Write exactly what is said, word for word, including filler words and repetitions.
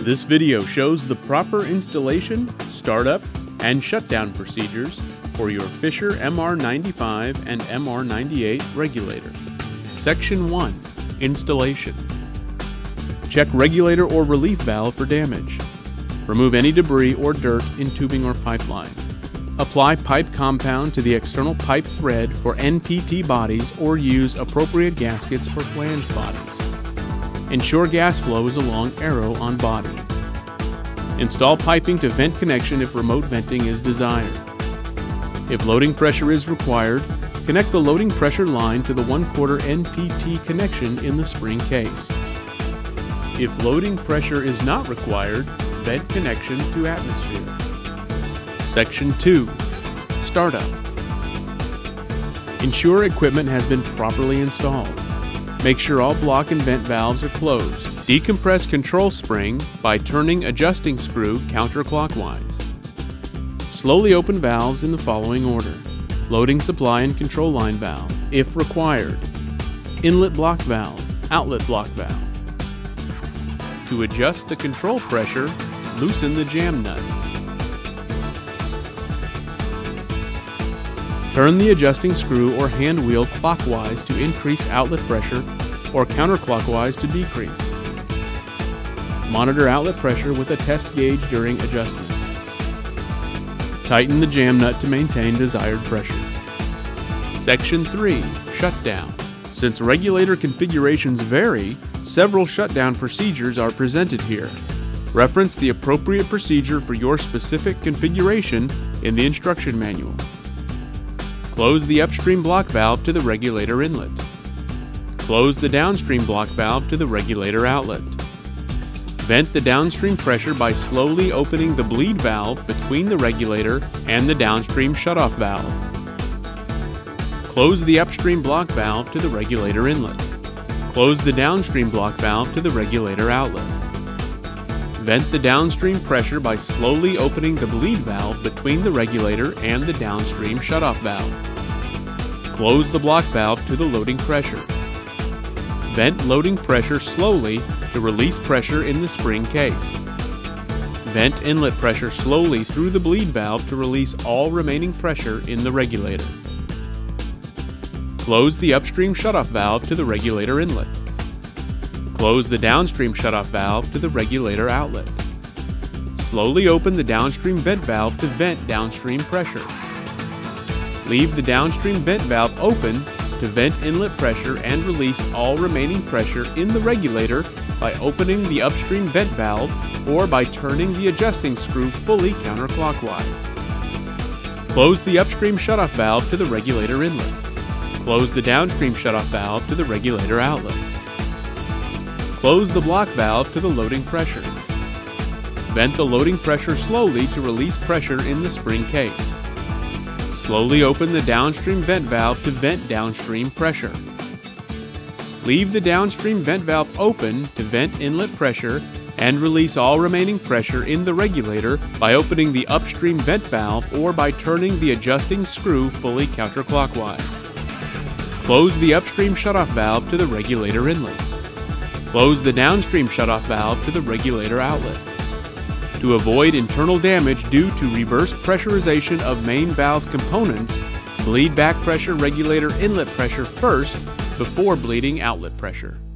This video shows the proper installation, startup, and shutdown procedures for your Fisher M R ninety-five and M R ninety-eight regulator. Section one. Installation. Check regulator or relief valve for damage. Remove any debris or dirt in tubing or pipeline. Apply pipe compound to the external pipe thread for N P T bodies or use appropriate gaskets for flange bodies. Ensure gas flow is along arrow on body. Install piping to vent connection if remote venting is desired. If loading pressure is required, connect the loading pressure line to the one quarter N P T connection in the spring case. If loading pressure is not required, vent connection to atmosphere. Section two. Startup. Ensure equipment has been properly installed. Make sure all block and vent valves are closed. Decompress control spring by turning adjusting screw counterclockwise. Slowly open valves in the following order. Loading supply and control line valve, if required. Inlet block valve, outlet block valve. To adjust the control pressure, loosen the jam nut. Turn the adjusting screw or hand wheel clockwise to increase outlet pressure or counterclockwise to decrease. Monitor outlet pressure with a test gauge during adjustment. Tighten the jam nut to maintain desired pressure. Section three. Shutdown. Since regulator configurations vary, several shutdown procedures are presented here. Reference the appropriate procedure for your specific configuration in the instruction manual. Close the upstream block valve to the regulator inlet. Close the downstream block valve to the regulator outlet. Vent the downstream pressure by slowly opening the bleed valve between the regulator and the downstream shutoff valve. Close the upstream block valve to the regulator inlet. Close the downstream block valve to the regulator outlet. Vent the downstream pressure by slowly opening the bleed valve between the regulator and the downstream shutoff valve. Close the block valve to the loading pressure. Vent loading pressure slowly to release pressure in the spring case. Vent inlet pressure slowly through the bleed valve to release all remaining pressure in the regulator. Close the upstream shutoff valve to the regulator inlet. Close the downstream shutoff valve to the regulator outlet. Slowly open the downstream vent valve to vent downstream pressure. Leave the downstream vent valve open to vent inlet pressure and release all remaining pressure in the regulator by opening the upstream vent valve or by turning the adjusting screw fully counterclockwise. Close the upstream shutoff valve to the regulator inlet. Close the downstream shutoff valve to the regulator outlet. Close the block valve to the loading pressure. Vent the loading pressure slowly to release pressure in the spring case. Slowly open the downstream vent valve to vent downstream pressure. Leave the downstream vent valve open to vent inlet pressure and release all remaining pressure in the regulator by opening the upstream vent valve or by turning the adjusting screw fully counterclockwise. Close the upstream shutoff valve to the regulator inlet. Close the downstream shutoff valve to the regulator outlet. To avoid internal damage due to reverse pressurization of main valve components, bleed back pressure regulator inlet pressure first before bleeding outlet pressure.